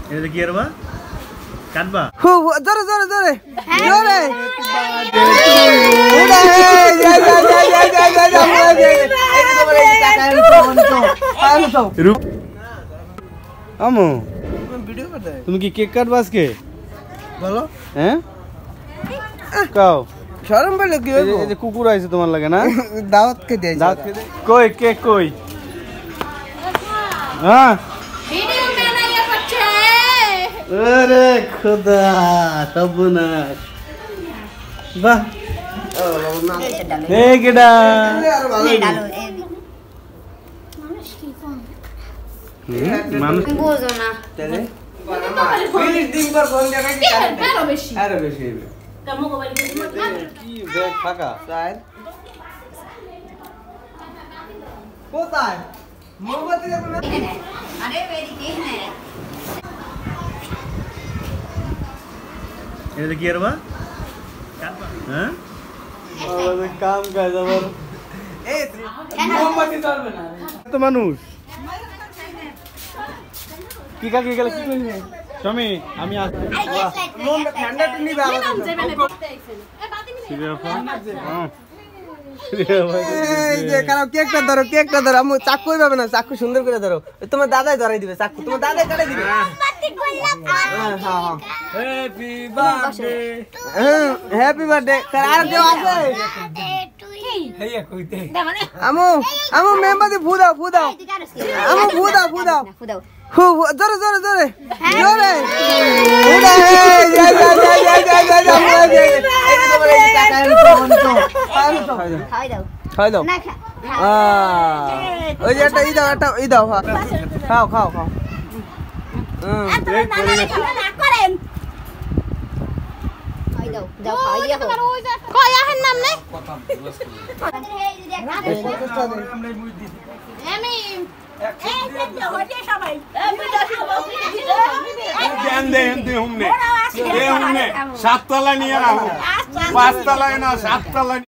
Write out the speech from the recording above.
এটা কি করবা কাটবা জোরে জোরে জোরে জোরে আমু তুমি কি কেক কাটবা আজকে বলো হ্যাঁ কাও শরম পেলে কি এই যে কুকুর আইছে তোমার লাগে না দাওয়াত কে দেয় দাঁত খেতে কই কেক কই হ্যাঁ ভিডিও বানাইয়া করছে আরে খোদা সবনাশ বাহ এই কেডা মানুষ বুঝো না মিনিট দিন পর কোন জায়গায় কি আরো বেশি আরে বেশি কি ব্যাগ ফাঁকা স্যার কোথায় মোমবাতি দেব না আরে বেরি দেখ না এটা কি করবা কাটবা হ্যাঁ কাম কাজ আবার এই মোমবাতি জ্বলবে না তো মানুষ কি কাকে গেল কি কইছে স্বামী আমি আসছি মোম ঠান্ডাটা নিবে এই যে কারো কেকটা ধরো আমি চাকুই পাবে না চাকু সুন্দর করে ধরো তোমার দাদাই ধরাই দিবে চাকু তোমার দাদাই কাটাই দিবে হ্যাঁ হ্যাপি বার্থডে হ্যাপি বার্থডে আর কেউ আছে হেয়া কইতে আমু মেম্বাদি ফুদাও আমু ফুদাও জোরে জোরে জোরে জোরে ফুদা খাই দাও ওই যে একটা ই দাও খাও সাততলা নিয়ে রাখো 5 তলায় না 7 তলায়